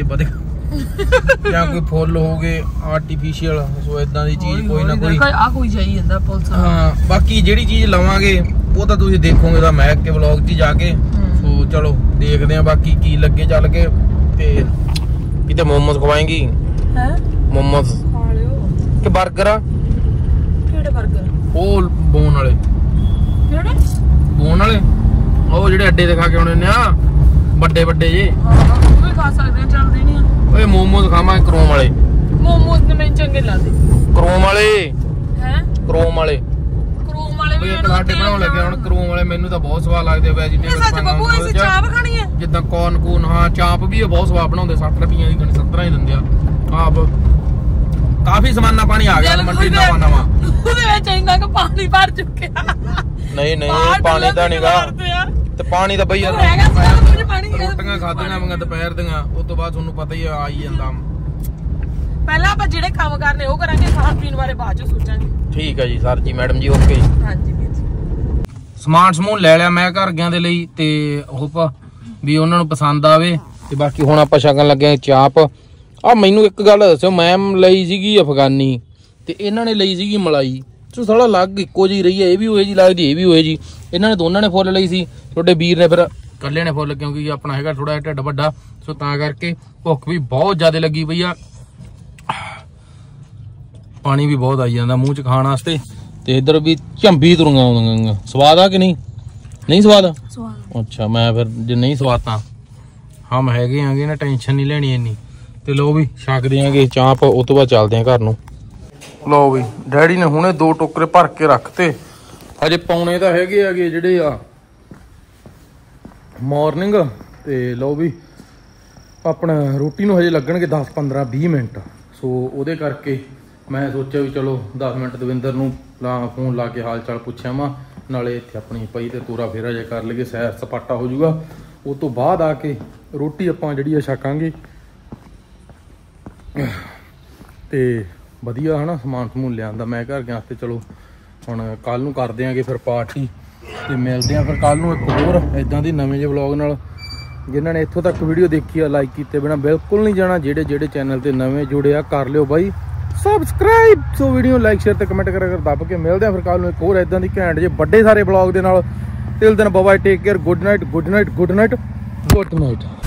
ਵਧੀਆ, ਜਾਂ ਕੋਈ ਫੁੱਲ ਹੋ ਗਏ ਆਰਟੀਫੀਸ਼ੀਅਲ। ਸੋ ਇਦਾਂ ਦੀ ਚੀਜ਼ ਕੋਈ ਨਾ ਕੋਈ ਆ ਕੋਈ ਚਾਹੀ ਜਾਂਦਾ ਪੁਲਿਸ। ਹਾਂ ਬਾਕੀ ਜਿਹੜੀ ਚੀਜ਼ ਲਵਾਂਗੇ ਉਹ ਤਾਂ ਤੁਸੀਂ ਦੇਖੋਗੇ ਤਾਂ ਮੈਂ ਕੇ ਵਲੌਗ 'ਚ ਜਾ ਕੇ। ਸੋ ਚਲੋ ਦੇਖਦੇ ਆ ਬਾਕੀ ਕੀ ਲੱਗੇ ਚੱਲ ਕੇ। ਤੇ ਕਿਤੇ ਮੋਮੋਸ ਖਵਾਏਂਗੀ? ਹੈ ਮੋਮੋਸ ਖਾ ਲਿਓ ਕਿ 버ਗਰ? ਆ ਕਿਹੜੇ 버ਗਰ? ਉਹ ਬੋਨ ਵਾਲੇ। ਕਿਹੜੇ ਬੋਨ ਵਾਲੇ? ਉਹ ਜਿਹੜੇ ਅੱਡੇ ਤੇ ਖਾ ਕੇ ਆਉਣੇ ਨੇ ਆ, ਵੱਡੇ ਵੱਡੇ ਜੇ। ਹਾਂ ਉਹ ਵੀ ਖਾ ਸਕਦੇ ਆ, ਚੱਲਦੇ ਨਹੀਂ ਆ। ਓਏ ਮੋਮੋਸ ਖਾਵਾਂਗੇ ਕਰੋਮ ਵਾਲੇ। ਮੋਮੋਸ ਨੇ ਮੈਨੂੰ ਚੰਗੇ ਲੱਗਦੇ। ਕਰੋਮ ਵਾਲੇ? ਹੈ ਕਰੋਮ ਵਾਲੇ। ਕਰੋਮ ਵਾਲੇ ਵੀ ਇੱਕ ਸਾਡੇ ਬਣਾਉਣ ਲੱਗੇ ਹੁਣ ਕਰੋਮ ਵਾਲੇ। ਮੈਨੂੰ ਤਾਂ ਬਹੁਤ ਸਵਾਦ ਲੱਗਦੇ ਵੈਜੀਟੇਬਲ। ਸੱਚ ਬੱਬੂ ਅਸੀਂ ਚਾਪ ਖਾਣੀ ਹੈ ਜਿੱਦਾਂ ਕੌਰਨ ਕੂਨ। ਹਾਂ ਚਾਪ ਵੀ ਬਹੁਤ ਸਵਾਦ ਬਣਾਉਂਦੇ, ਸੱਠ ਰੁਪਈਆਂ ਦੀ ਸੱਤਰਾਂ ਹੀ ਦਿੰਦੇ ਆ ਆਪ। ਕਾਫੀ ਸਮਾਨਾ ਪਾਣੀ ਆ ਗਿਆ ਮੰਡੀ ਨਵਾਂ ਨਵਾਂ। ਉਹਦੇ ਵਿੱਚ ਇੰਨਾ ਕੁ ਪਾਣੀ ਭਰ ਚੁੱਕਿਆ। ਨਹੀਂ ਨਹੀਂ ਪਾਣੀ ਤਾਂ ਨਹੀਂਗਾ, ਤੇ ਪਾਣੀ ਤਾਂ ਬਈ ਯਾਰ ਰੋਟੀਆਂ ਖਾਧੀਆਂ ਮੰਗਾ ਦੁਪਹਿਰ ਦੀਆਂ, ਉਸ ਤੋਂ ਬਾਅਦ ਤੁਹਾਨੂੰ ਪਤਾ ਹੀ ਆ ਹੀ ਜਾਂਦਾ। ਪਹਿਲਾਂ ਆਪਾਂ ਜਿਹੜੇ ਕੰਮ ਕਰਨੇ ਉਹ ਕਰਾਂਗੇ, ਖਾਣ ਪੀਣ ਬਾਰੇ ਬਾਅਦ ਚ ਸੋਚਾਂਗੇ। ਠੀਕ ਹੈ ਜੀ ਸਰ ਜੀ, ਮੈਡਮ ਜੀ ਓਕੇ। ਹਾਂਜੀ ਵੀਰ ਜੀ ਸਮਾਨ ਸਮੂਨ ਲੈ ਲਿਆ ਮੈਂ ਘਰ ਗਿਆਂ ਦੇ ਲਈ, ਤੇ ਹੋਪ ਵੀ ਉਹਨਾਂ ਨੂੰ ਪਸੰਦ ਆਵੇ। ਤੇ ਬਾਕੀ ਹੁਣ ਆਪਾਂ ਛਕਣ ਲੱਗੇ ਚਾਪ। ਆ ਮੈਨੂੰ ਇੱਕ ਗੱਲ ਦੱਸਿਓ, ਮੈਂ ਲਈ ਸੀਗੀ ਅਫਗਾਨੀ ਤੇ ਇਹਨਾਂ ਨੇ ਲਈ ਸੀਗੀ ਮਲਾਈ। ਸੋ ਸਾਲਾ ਲੱਗ ਇੱਕੋ ਜਿਹੀ ਰਹੀ ਹੈ, ਇਹ ਵੀ ਉਹੇ ਜੀ ਲੱਗਦੀ, ਇਹ ਵੀ ਉਹੇ ਜੀ। ਇਹਨਾਂ ਨੇ ਦੋਨਾਂ ਨੇ ਫੁੱਲ ਲਈ ਸੀ, ਤੁਹਾਡੇ ਵੀਰ ਨੇ ਫਿਰ ਇਕੱਲੇ ਨੇ ਫੁੱਲ, ਕਿਉਂਕਿ ਆਪਣਾ ਹੈਗਾ ਥੋੜਾ ਜਿਹਾ ਢਿੱਡ ਵੱਡਾ। ਸੋ ਤਾਂ ਕਰਕੇ ਭੁੱਖ ਵੀ ਬਹੁਤ ਜ਼ਿਆਦਾ ਲੱਗੀ ਪਈ ਆ, ਪਾਣੀ ਵੀ ਬਹੁਤ ਆਈ ਜਾਂਦਾ ਮੂੰਹ ਚ ਖਾਣ ਵਾਸਤੇ। ਤੇ ਇੱਧਰ ਵੀ ਝੰਬੀ ਤੁਰੀਆਂ ਆਉਂਦੀਆਂ। ਸਵਾਦ ਆ ਕਿ ਨਹੀਂ? ਨਹੀਂ ਸਵਾਦ? ਅੱਛਾ ਮੈਂ ਫਿਰ ਜੇ ਨਹੀਂ ਸਵਾਦ ਤਾਂ ਹਮ ਹੈਗੇ ਆਂਗੇ ਨਾ, ਟੈਨਸ਼ਨ ਨਹੀਂ ਲੈਣੀ ਇੰਨੀ। ਤੇ ਲੋ ਵੀ ਛਕਦੇ ਆਂਗੇ ਚਾਂਪ, ਉਸ ਤੋਂ ਬਾਅਦ ਚੱਲਦੇ ਆਂ ਘਰ ਨੂੰ। ਲੋ ਵੀ ਡੈਡੀ ਨੇ ਹੁਣੇ ਦੋ ਟੋਕਰੇ ਭਰ ਕੇ ਰੱਖਤੇ, ਹਜੇ ਪੌਣੇ ਤਾਂ ਹੈਗੇ ਆਗੇ ਜਿਹੜੇ ਆ ਮਾਰਨਿੰਗ। ਤੇ ਲੋ ਵੀ ਆਪਣਾ ਰੋਟੀ ਨੂੰ ਹਜੇ ਲੱਗਣਗੇ ਦਸ ਪੰਦਰਾਂ ਵੀਹ ਮਿੰਟ। ਸੋ ਉਹਦੇ ਕਰਕੇ ਮੈਂ ਸੋਚਿਆ ਵੀ ਚਲੋ ਦਸ ਮਿੰਟ ਦਵਿੰਦਰ ਨੂੰ ਲਾ ਫੋਨ ਲਾ ਕੇ ਹਾਲ ਚਾਲ ਪੁੱਛਿਆ ਵਾ, ਨਾਲੇ ਇੱਥੇ ਆਪਣੀ ਪਈ ਤੇ ਤੋਰਾ ਫੇਰਾ ਜੇ ਕਰ ਲਈਏ, ਸੈਰ ਸਪਾਟਾ ਹੋ ਜਾਊਗਾ। ਉਸ ਤੋਂ ਬਾਅਦ ਆ ਕੇ ਰੋਟੀ ਆਪਾਂ ਜਿਹੜੀ ਆ ਛਕਾਂਗੇ। ਤੇ ਵਧੀਆ ਹਨਾ ਸਮਾਨ ਸਮੂਨ ਲਿਆਂਦਾ ਮੈਂ ਘਰ ਗਿਆ ਤੇ ਚਲੋ ਹੁਣ ਕੱਲ ਨੂੰ ਕਰਦੇ ਆਂਗੇ ਫਿਰ ਪਾਰਟੀ, ਤੇ ਮਿਲਦੇ ਆਂ ਫਿਰ ਕੱਲ ਨੂੰ ਇੱਕ ਹੋਰ ਇਦਾਂ ਦੀ ਨਵੇਂ ਜਿਹੇ ਵਲੌਗ ਨਾਲ। ਜਿਨ੍ਹਾਂ ਨੇ ਇੱਥੋਂ ਤੱਕ ਵੀਡੀਓ ਦੇਖੀ ਆ ਲਾਈਕ ਕੀਤੇ ਬਿਨਾਂ ਬਿਲਕੁਲ ਨਹੀਂ ਜਾਣਾ, ਜਿਹੜੇ ਜਿਹੜੇ ਚੈਨਲ ਤੇ ਨਵੇਂ ਜੁੜੇ ਆ ਕਰ ਲਿਓ ਬਾਈ subscribe. So video like share ਤੇ ਕਮੈਂਟ ਕਰਿਆ ਕਰ ਦੱਬ ਕੇ। ਮਿਲਦੇ ਆ ਫਿਰ ਕੱਲ ਨੂੰ ਇੱਕ ਹੋਰ ਇਦਾਂ ਦੀ ਘੈਂਟ ਜੇ ਵੱਡੇ ਸਾਰੇ ਵਲੌਗ ਦੇ ਨਾਲ। Till then bye, take care, good night good night good night good night.